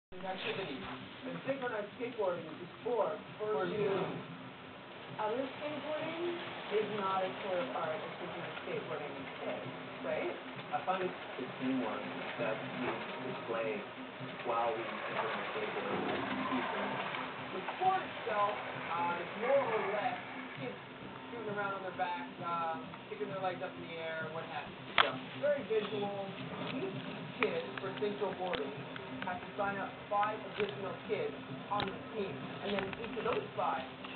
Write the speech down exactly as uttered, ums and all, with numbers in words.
activity. And synchronized skateboarding is a sport for you. Other skateboarding is not as sort of art as synchronized skateboarding is, right? I find it's the teamwork that we display while we synchronized skateboard is key for me. The sport itself uh, is more or less kids shooting around on their backs, uh, kicking their legs up in the air, what have you. Yeah. Very visual. Each kid for synchro boarding has to sign up five additional kids on the team. And then each of those five